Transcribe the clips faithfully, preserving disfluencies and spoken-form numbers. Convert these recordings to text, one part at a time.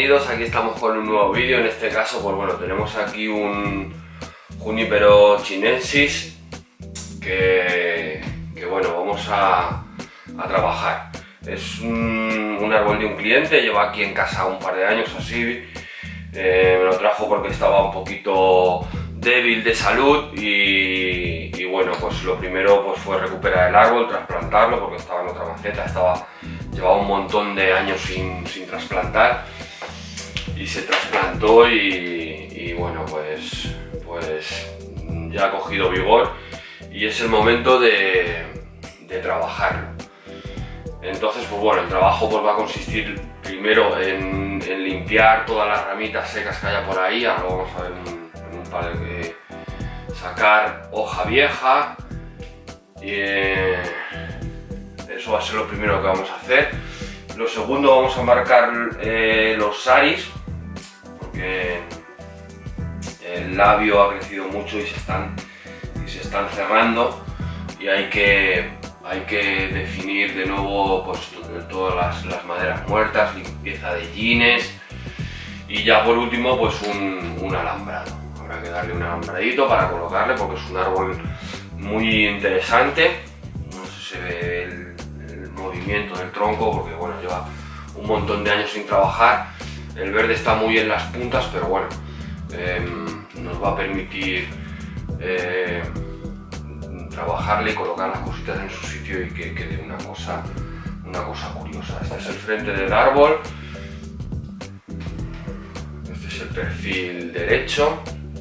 bienvenidos, aquí estamos con un nuevo vídeo. En este caso, pues bueno, tenemos aquí un Junipero chinensis que, que bueno, vamos a, a trabajar. Es un, un árbol de un cliente, lleva aquí en casa un par de años así. Eh, me lo trajo porque estaba un poquito débil de salud y, y bueno, pues lo primero pues fue recuperar el árbol, trasplantarlo porque estaba en otra maceta, estaba, llevaba un montón de años sin, sin trasplantar y se trasplantó y, y bueno, pues, pues ya ha cogido vigor y es el momento de, de trabajarlo. Entonces, pues bueno, el trabajo pues va a consistir primero en, en limpiar todas las ramitas secas que haya por ahí. Ahora vamos a ver un, en un par de sacar hoja vieja y eh, eso va a ser lo primero que vamos a hacer. Lo segundo, vamos a marcar eh, los saris porque el labio ha crecido mucho y se están, y se están cerrando y hay que Hay que definir de nuevo pues, todas las, las maderas muertas, limpieza de jeans y ya por último pues un, un alambrado. Habrá que darle un alambradito para colocarle porque es un árbol muy interesante. No sé si se ve el, el movimiento del tronco porque bueno, lleva un montón de años sin trabajar. El verde está muy en las puntas, pero bueno, eh, nos va a permitir eh, trabajarle y colocar las cositas en su sitio y que quede una cosa, una cosa curiosa. Este es el frente del árbol, este es el perfil derecho,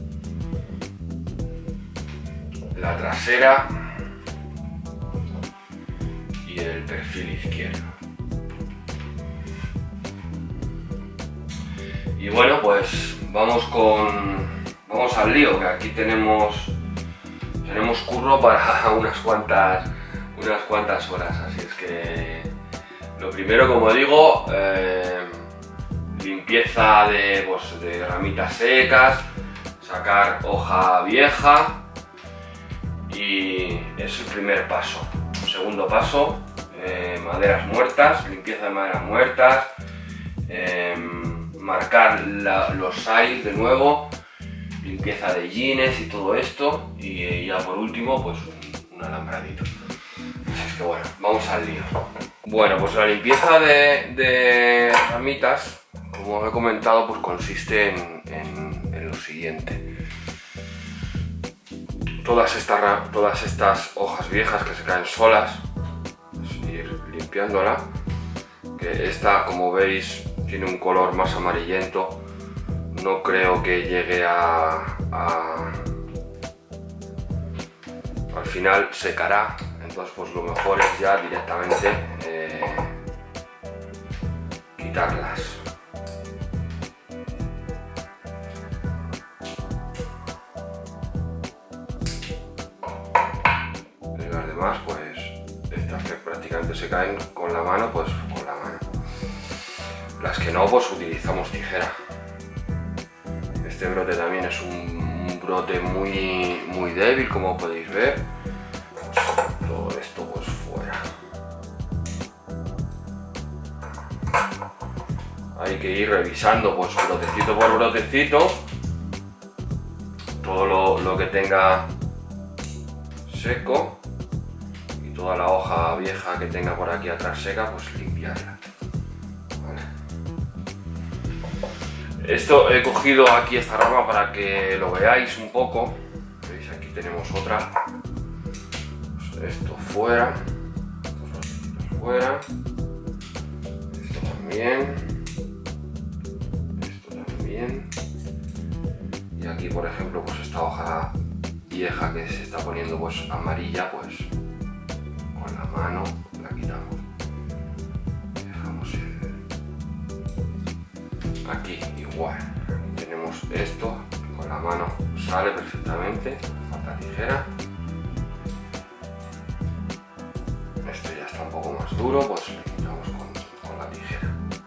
la trasera y el perfil izquierdo. Y bueno, pues vamos con, vamos al lío, que aquí tenemos Tenemos curro para unas cuantas, unas cuantas horas, así es que lo primero, como digo, eh, limpieza de, pues, de ramitas secas, sacar hoja vieja y es el primer paso. El segundo paso, eh, maderas muertas, limpieza de maderas muertas, eh, marcar la, los sails de nuevo, limpieza de jeans y todo esto y ya por último pues un, un alambradito. Así es que bueno, vamos al lío. Bueno, pues la limpieza de, de ramitas, como os he comentado, pues consiste en, en, en lo siguiente. Todas estas, todas estas hojas viejas que se caen solas, pues ir limpiándola, que esta, como veis, tiene un color más amarillento. No creo que llegue a, a... al final secará, entonces pues lo mejor es ya directamente eh, quitarlas. Y las demás pues estas que prácticamente se caen con la mano, pues con la mano. Las que no, pues utilizamos tijera. Este brote también es un, un brote muy, muy débil, como podéis ver. Todo esto pues fuera. Hay que ir revisando pues brotecito por brotecito todo lo, lo que tenga seco y toda la hoja vieja que tenga por aquí atrás seca, pues limpiarla. Esto he cogido aquí esta rama para que lo veáis un poco. ¿Veis? Aquí tenemos otra. Esto fuera. Estos fuera. Esto también. Esto también. Y aquí, por ejemplo, pues esta hoja vieja que se está poniendo pues amarilla, pues con la mano la quitamos. Dejamos el... Aquí igual, tenemos esto, con la mano sale perfectamente, falta tijera. Este ya está un poco más duro, pues lo quitamos con, con la tijera.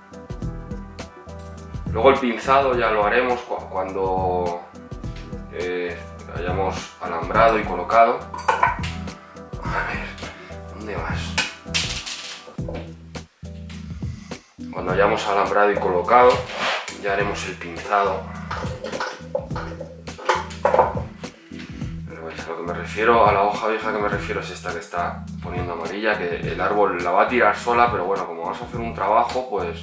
Luego el pinzado ya lo haremos cuando eh, hayamos alambrado y colocado. A ver, ¿dónde vas? Cuando hayamos alambrado y colocado, ya haremos el pinzado. Pero veis, a lo que me refiero, a la hoja vieja que me refiero es esta que está poniendo amarilla, que el árbol la va a tirar sola, pero bueno, como vas a hacer un trabajo, pues...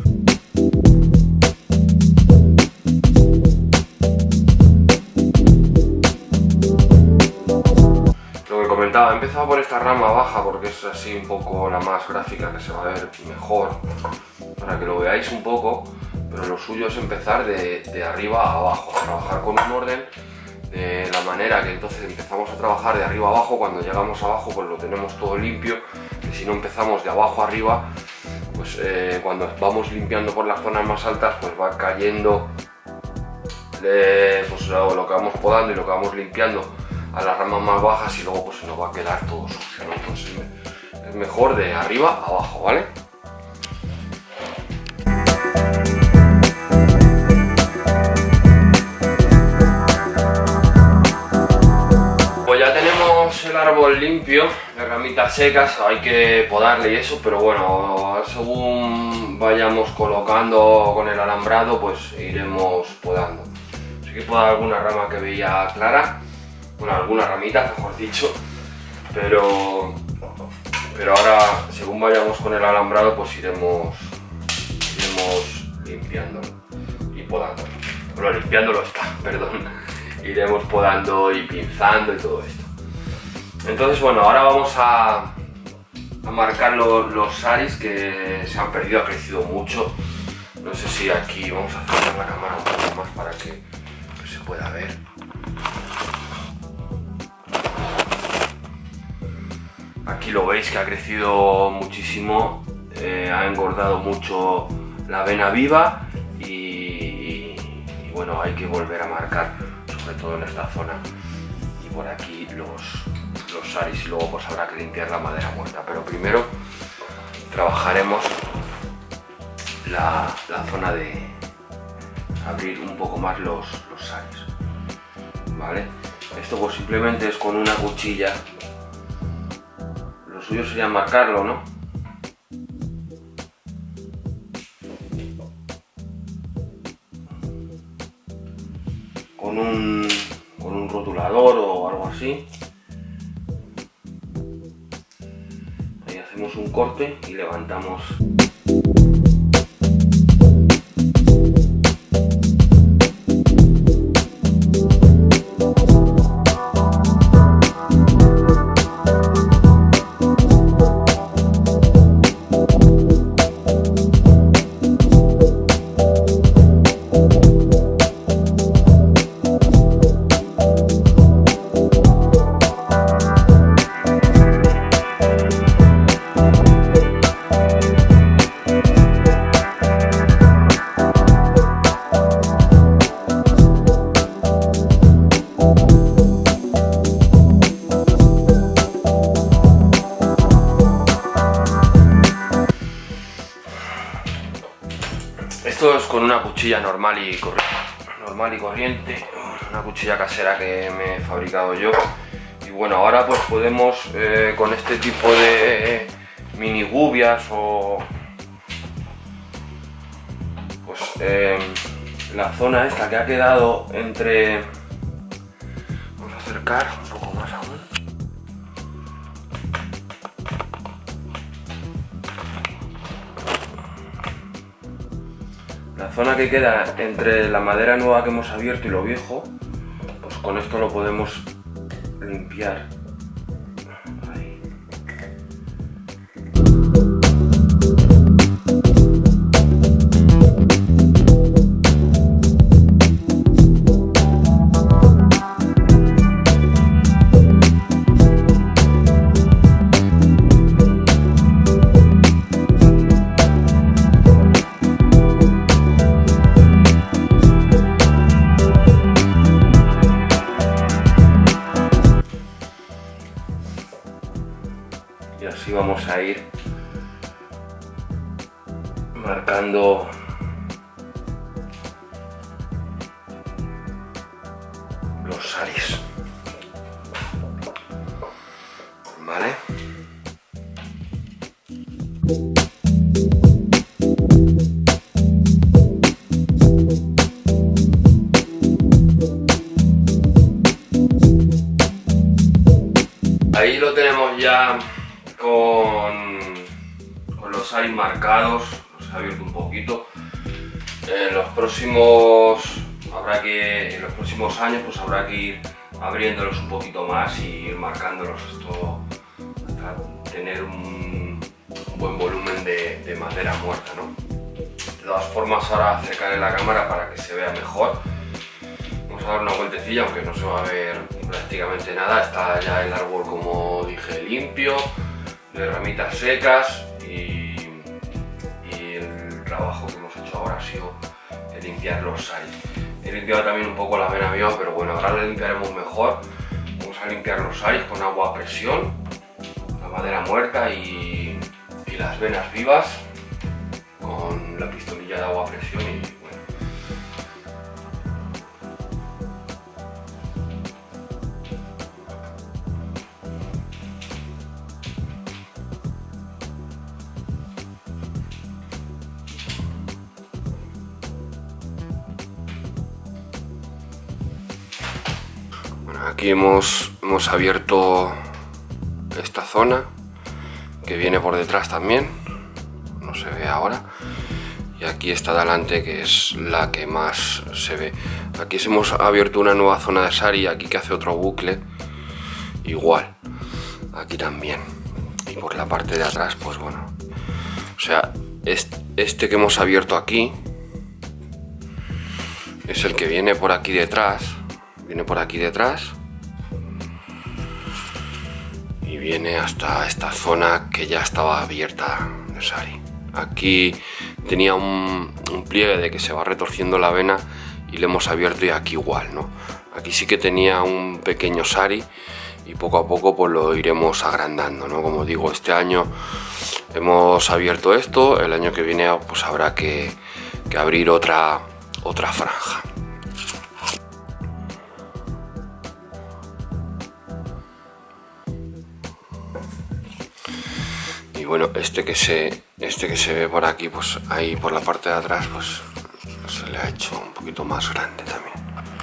He empezado por esta rama baja porque es así un poco la más gráfica, que se va a ver mejor, para que lo veáis un poco, pero lo suyo es empezar de, de arriba a abajo, a trabajar con un orden de la manera que entonces empezamos a trabajar de arriba a abajo. Cuando llegamos abajo pues lo tenemos todo limpio, y si no empezamos de abajo a arriba, pues eh, cuando vamos limpiando por las zonas más altas pues va cayendo de, pues, lo, lo que vamos podando y lo que vamos limpiando a las ramas más bajas, y luego pues se nos va a quedar todo sucio, ¿no? Entonces es mejor de arriba a abajo, ¿vale? Pues ya tenemos el árbol limpio, las ramitas secas, hay que podarle y eso, pero bueno, según vayamos colocando con el alambrado pues iremos podando. Así que podar alguna rama que veía clara, bueno, algunas ramitas mejor dicho, pero, pero ahora según vayamos con el alambrado pues iremos, iremos limpiándolo y podándolo. Bueno, limpiándolo está, perdón, iremos podando y pinzando y todo esto. Entonces bueno, ahora vamos a, a marcar los, los saris que se han perdido, ha crecido mucho. No sé si aquí vamos a acercar la cámara un poco más para que, que se pueda ver. Aquí lo veis que ha crecido muchísimo, eh, ha engordado mucho la avena viva y, y, y bueno, hay que volver a marcar, sobre todo en esta zona y por aquí los, los saris, y luego pues habrá que limpiar la madera muerta, pero primero trabajaremos la, la zona de abrir un poco más los, los saris, ¿vale? Esto pues simplemente es con una cuchilla. Lo suyo sería marcarlo, ¿no? Con un, con un rotulador o algo así. Ahí hacemos un corte y levantamos. Esto es con una cuchilla normal y, normal y corriente, una cuchilla casera que me he fabricado yo. Y bueno, ahora pues podemos eh, con este tipo de mini gubias o pues eh, la zona esta que ha quedado entre, vamos a acercar un poco más aún. La zona que queda entre la madera nueva que hemos abierto y lo viejo, pues con esto lo podemos limpiar. Ahí. Y así vamos a ir marcando los saris, ¿vale? Ahí lo tenemos ya con, con los aris marcados, los he abierto un poquito. En los próximos habrá que, en los próximos años pues habrá que ir abriéndolos un poquito más y ir marcándolos, esto hasta tener un, un buen volumen de, de madera muerta, ¿no? De todas formas, ahora acercaré la cámara para que se vea mejor. Vamos a dar una vueltecilla, aunque no se va a ver prácticamente nada. Está ya el árbol, como dije, limpio, de ramitas secas, y, y el trabajo que hemos hecho ahora ha sido el limpiar los aris. He limpiado también un poco la vena viva, pero bueno, ahora lo limpiaremos mejor. Vamos a limpiar los aris con agua a presión, la madera muerta y, y las venas vivas con la pistolilla de agua a presión y bueno. Bueno, aquí hemos, hemos abierto esta zona que viene por detrás también, no se ve ahora, y aquí está delante, que es la que más se ve. Aquí hemos abierto una nueva zona de sari, aquí que hace otro bucle igual, aquí también, y por la parte de atrás pues bueno, o sea, este que hemos abierto aquí es el que viene por aquí detrás, viene por aquí detrás y viene hasta esta zona que ya estaba abierta de sari. Aquí tenía un, un pliegue de que se va retorciendo la vena y le hemos abierto, y aquí igual, ¿no? Aquí sí que tenía un pequeño sari y poco a poco pues lo iremos agrandando, ¿no? Como digo, este año hemos abierto esto, el año que viene pues habrá que, que abrir otra, otra franja. Y bueno, este que se este que se ve por aquí, pues ahí por la parte de atrás, pues se le ha hecho un poquito más grande también.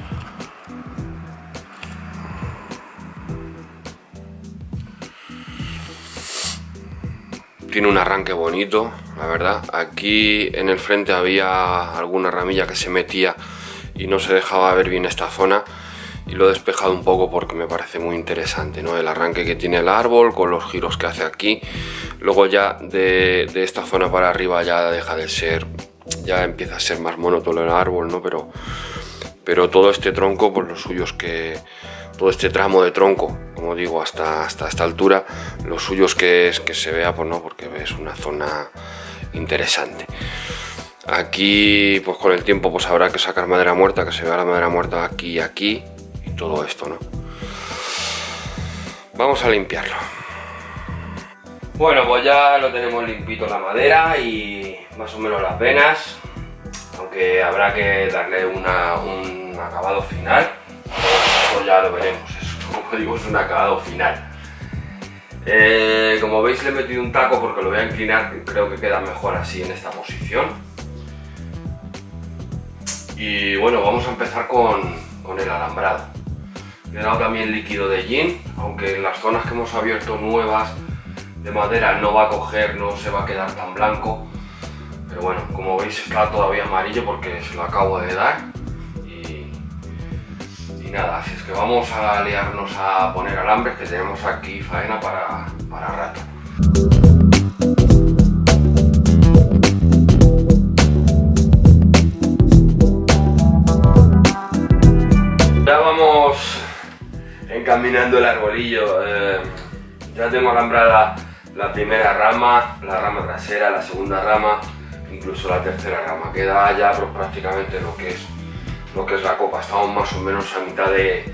Tiene un arranque bonito, la verdad. Aquí en el frente había alguna ramilla que se metía y no se dejaba ver bien esta zona, y lo he despejado un poco porque me parece muy interesante, ¿no? El arranque que tiene el árbol con los giros que hace aquí. Luego ya de, de esta zona para arriba ya deja de ser, ya empieza a ser más monótono el árbol, ¿no? Pero, pero todo este tronco, pues lo suyo es que todo este tramo de tronco, como digo, hasta, hasta esta altura, lo suyo es que, es que se vea, pues no, porque es una zona interesante. Aquí, pues con el tiempo, pues habrá que sacar madera muerta, que se vea la madera muerta aquí y aquí, y todo esto, ¿no? Vamos a limpiarlo. Bueno, pues ya lo tenemos limpito la madera y más o menos las venas, aunque habrá que darle una, un acabado final. Eso ya lo veremos, eso, como digo, es un acabado final. Eh, como veis, le he metido un taco porque lo voy a inclinar, creo que queda mejor así en esta posición. Y bueno, vamos a empezar con, con el alambrado. Le he dado también líquido de gin, aunque en las zonas que hemos abierto nuevas de madera no va a coger, no se va a quedar tan blanco, pero bueno, como veis está todavía amarillo porque se lo acabo de dar. Y, y nada, así es que vamos a liarnos a poner alambres, que tenemos aquí faena para, para rato. Ya vamos encaminando el arbolillo. Eh, ya tengo alambrada la primera rama, la rama trasera, la segunda rama, incluso la tercera rama. Queda ya pues, prácticamente lo que es lo que es la copa. Estamos más o menos a mitad de,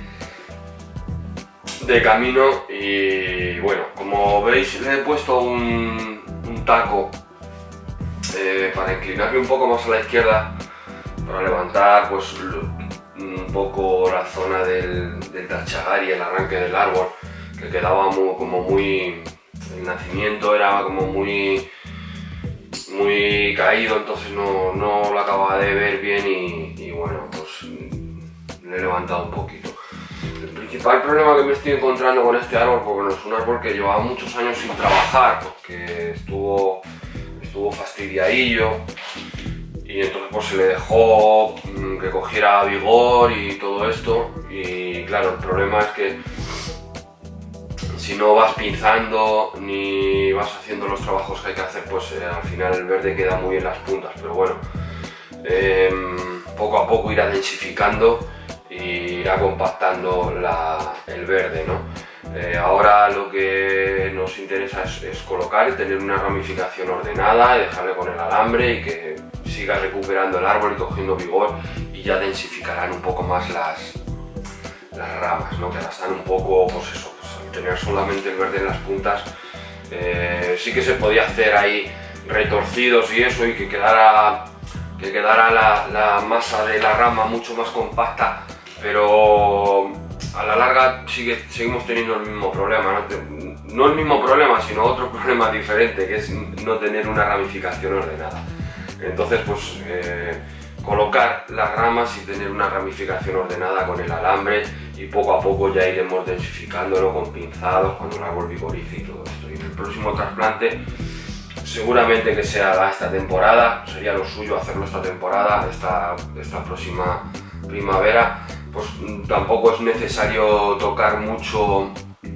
de camino y bueno, como veis le he puesto un, un taco eh, para inclinarme un poco más a la izquierda, para levantar pues un poco la zona del, del tachagari, el arranque del árbol, que quedaba muy, como muy, el nacimiento era como muy muy caído, entonces no, no lo acababa de ver bien y, y bueno, pues le he levantado un poquito. El principal problema que me estoy encontrando con este árbol, porque bueno, es un árbol que llevaba muchos años sin trabajar, porque estuvo, estuvo fastidiadillo, y entonces pues se le dejó mmm, que cogiera vigor y todo esto, y claro, el problema es que si no vas pinzando ni vas haciendo los trabajos que hay que hacer, pues eh, al final el verde queda muy en las puntas, pero bueno, eh, poco a poco irá densificando y irá compactando la, el verde, ¿no? Eh, ahora lo que nos interesa es, es colocar y tener una ramificación ordenada y dejarle con el alambre y que siga recuperando el árbol y cogiendo vigor, y ya densificarán un poco más las, las ramas, ¿no? Que ahora están un poco, pues eso, pues al tener solamente el verde en las puntas, eh, sí que se podía hacer ahí retorcidos y eso, y que quedara, que quedara la, la masa de la rama mucho más compacta, pero a la larga sigue, seguimos teniendo el mismo problema, ¿no? No el mismo problema, sino otro problema diferente, que es no tener una ramificación ordenada. Entonces, pues eh, colocar las ramas y tener una ramificación ordenada con el alambre, y poco a poco ya iremos densificándolo con pinzados cuando el árbol vigorice y todo esto. Y en el próximo trasplante seguramente que se haga esta temporada, sería lo suyo hacerlo esta temporada, esta, esta próxima primavera. Pues tampoco es necesario tocar mucho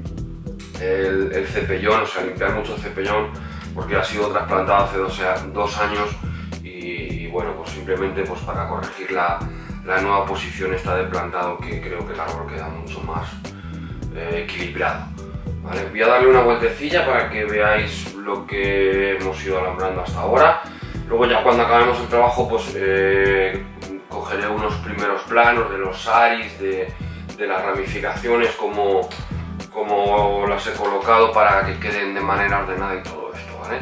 el, el cepellón, o sea, limpiar mucho el cepellón, porque ha sido trasplantado hace dos, dos años y, y bueno, pues simplemente pues para corregir la, la nueva posición esta de plantado, que creo que el árbol queda mucho más eh, equilibrado. ¿Vale? Voy a darle una vueltecilla para que veáis lo que hemos ido alambrando hasta ahora. Luego ya cuando acabemos el trabajo, pues eh, cogeré unos primeros planos de los saris, de, de las ramificaciones, como, como las he colocado para que queden de manera ordenada y todo esto, ¿vale?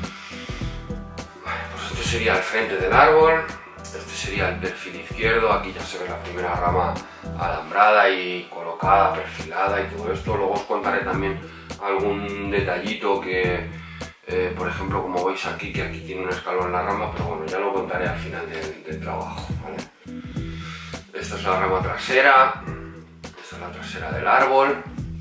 Vale, pues este sería el frente del árbol, este sería el perfil izquierdo, aquí ya se ve la primera rama alambrada y colocada, perfilada y todo esto. Luego os contaré también algún detallito que, Eh, por ejemplo, como veis aquí, que aquí tiene un escalón en la rama, pero bueno, ya lo contaré al final del, del trabajo, ¿vale? Esta es la rama trasera, esta es la trasera del árbol.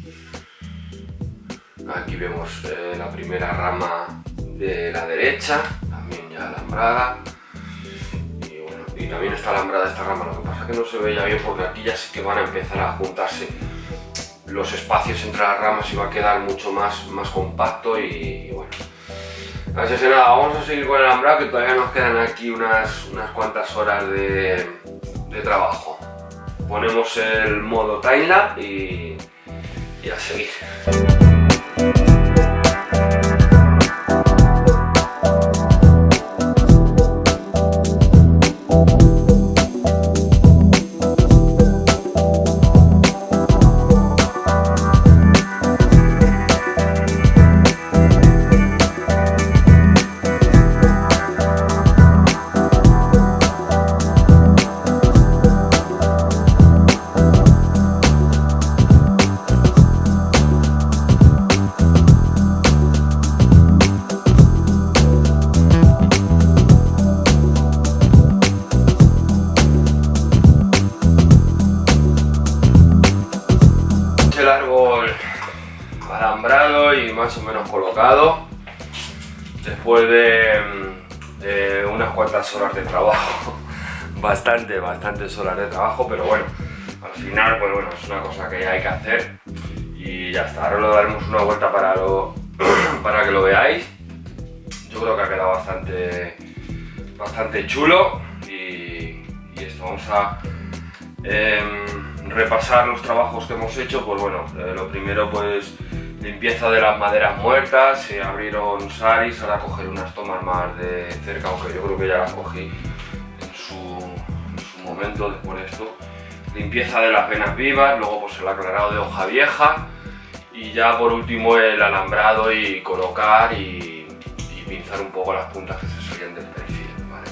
Aquí vemos eh, la primera rama de la derecha, también ya alambrada. Y bueno, y también está alambrada esta rama, lo que pasa es que no se ve ya bien porque aquí ya sí que van a empezar a juntarse los espacios entre las ramas y va a quedar mucho más, más compacto y, y bueno. Así que nada, vamos a seguir con el alambrado, que todavía nos quedan aquí unas, unas cuantas horas de, de trabajo. Ponemos el modo timelapse y, y a seguir. El árbol alambrado y más o menos colocado después de, de unas cuantas horas de trabajo, bastante, bastantes horas de trabajo, pero bueno, al final pues bueno, es una cosa que hay que hacer y ya está. Ahora le daremos una vuelta para, lo, para que lo veáis. Yo creo que ha quedado bastante, bastante chulo y, y esto, vamos a eh, repasar los trabajos que hemos hecho. Pues bueno, eh, lo primero pues limpieza de las maderas muertas, se abrieron saris, ahora coger unas tomas más de cerca, aunque yo creo que ya las cogí en su, en su momento después de esto. Limpieza de las venas vivas, luego pues el aclarado de hoja vieja y ya por último el alambrado y colocar y, y pinzar un poco las puntas que se salían del perfil, ¿vale?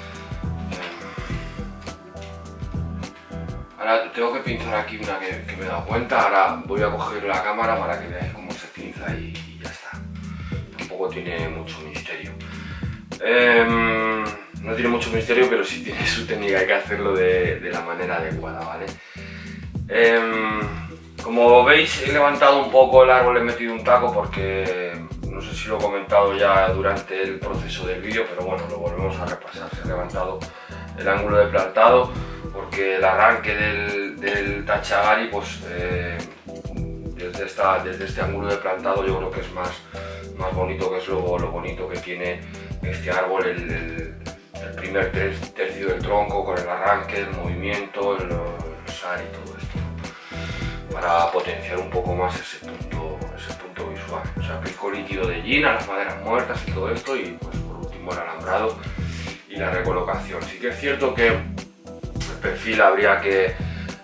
Ahora tengo que pinzar aquí una que, que me he dado cuenta. Ahora voy a coger la cámara para que veáis cómo se pinza y, y ya está. Tampoco tiene mucho misterio. Eh, no tiene mucho misterio, pero sí tiene su técnica, hay que hacerlo de, de la manera adecuada, ¿vale? Eh, Como veis, he levantado un poco el árbol, he metido un taco porque no sé si lo he comentado ya durante el proceso del vídeo, pero bueno, lo volvemos a repasar. Se ha levantado el ángulo de plantado porque el arranque del, del Tachagari, pues eh, desde, esta, desde este ángulo de plantado yo creo que es más, más bonito, que es lo, lo bonito que tiene este árbol, el, el, el primer tercio del tronco con el arranque, el movimiento, el, el sar y todo esto, para potenciar un poco más ese punto, ese punto visual. Se aplicó líquido de gin a las maderas muertas y todo esto, y pues por último el alambrado y la recolocación. Sí que es cierto que el perfil habría que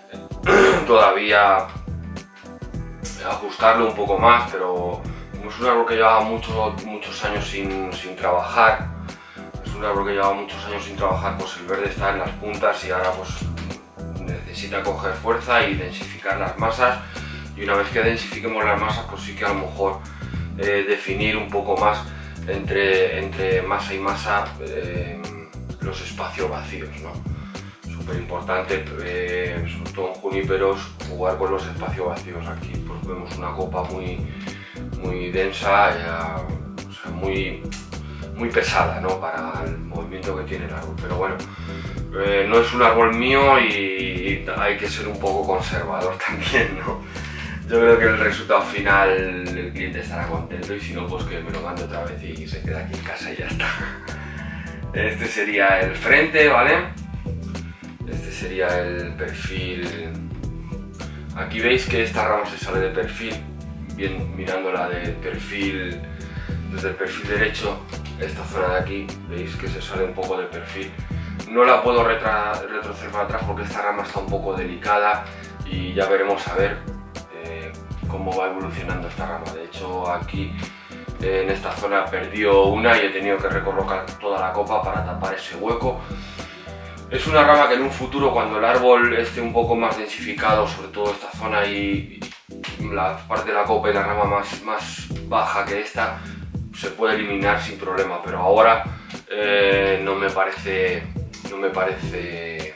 todavía ajustarlo un poco más, pero como es un árbol que llevaba muchos, muchos años sin, sin trabajar, es un árbol que llevaba muchos años sin trabajar, pues el verde está en las puntas y ahora pues necesita coger fuerza y densificar las masas, y una vez que densifiquemos las masas, pues sí que a lo mejor eh, definir un poco más entre, entre masa y masa eh, los espacios vacíos, ¿no? Súper importante, eh, sobre todo en juníperos, jugar con los espacios vacíos. Aquí pues vemos una copa muy, muy densa, eh, o sea, muy, muy pesada, ¿no? Para el movimiento que tiene el árbol, pero bueno. Eh, no es un árbol mío y hay que ser un poco conservador también, ¿no? Yo creo que el resultado final el cliente estará contento, y si no, pues que me lo mande otra vez y se queda aquí en casa y ya está. Este sería el frente, ¿vale? Este sería el perfil. Aquí veis que esta rama se sale de perfil, bien mirándola de perfil, desde el perfil derecho. Esta zona de aquí, veis que se sale un poco de perfil. No la puedo retroceder para atrás porque esta rama está un poco delicada, y ya veremos a ver eh, cómo va evolucionando esta rama. De hecho, aquí eh, en esta zona perdió una y he tenido que recolocar toda la copa para tapar ese hueco. Es una rama que en un futuro, cuando el árbol esté un poco más densificado, sobre todo esta zona y, y la parte de la copa y la rama más, más baja que esta, se puede eliminar sin problema, pero ahora eh, no me parece no me parece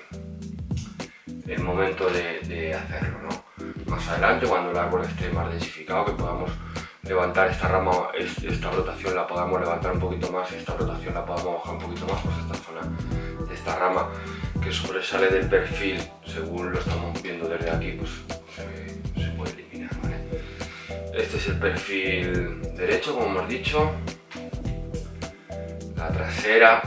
el momento de, de hacerlo, ¿no? Más adelante, cuando el árbol esté más densificado, que podamos levantar esta rama, esta rotación la podamos levantar un poquito más, y esta rotación la podamos bajar un poquito más, pues esta zona de esta rama que sobresale del perfil, según lo estamos viendo desde aquí, pues se, se puede eliminar, ¿vale? Este es el perfil derecho, como hemos dicho. La trasera,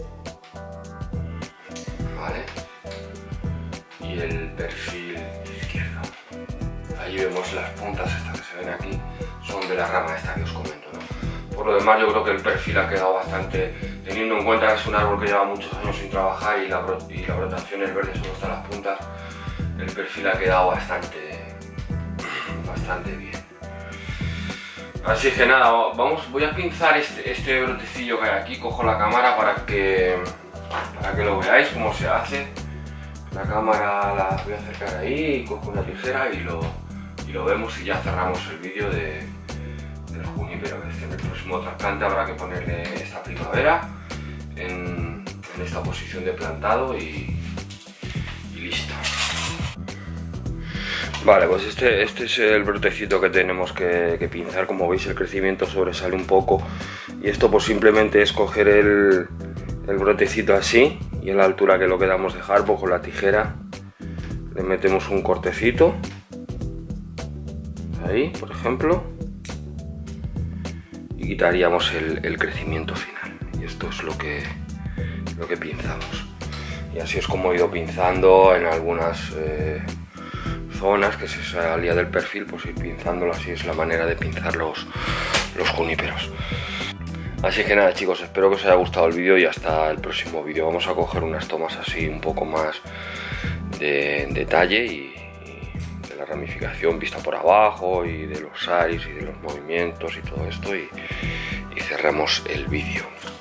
¿vale? Y el perfil izquierdo. Ahí vemos las puntas estas que se ven aquí, son de la rama esta que os comento, ¿no? Por lo demás, yo creo que el perfil ha quedado bastante, teniendo en cuenta que es un árbol que lleva muchos años sin trabajar y la, y la brotación es verde solo hasta las puntas, el perfil ha quedado bastante, bastante bien. Así que nada, vamos, voy a pinzar este, este brotecillo que hay aquí. Cojo la cámara para que, para que lo veáis cómo se hace. La cámara la voy a acercar ahí, cojo una tijera y lo, y lo vemos, y ya cerramos el vídeo de, del junípero. Este en el próximo trasplante habrá que ponerle esta primavera en, en esta posición de plantado y, y listo. Vale, pues este, este es el brotecito que tenemos que, que pinzar. Como veis, el crecimiento sobresale un poco, y esto pues simplemente es coger el, el brotecito así, y a la altura que lo queramos dejar, pues con la tijera le metemos un cortecito ahí, por ejemplo, y quitaríamos el, el crecimiento final. Y esto es lo que, lo que pinzamos, y así es como he ido pinzando en algunas eh, zonas que se salía del perfil, pues ir pinzándolo. Así es la manera de pinzar los, los juníperos. Así que nada, chicos, espero que os haya gustado el vídeo, y hasta el próximo vídeo. Vamos a coger unas tomas así un poco más de detalle y, y de la ramificación vista por abajo, y de los saris y de los movimientos y todo esto, y, y cerramos el vídeo.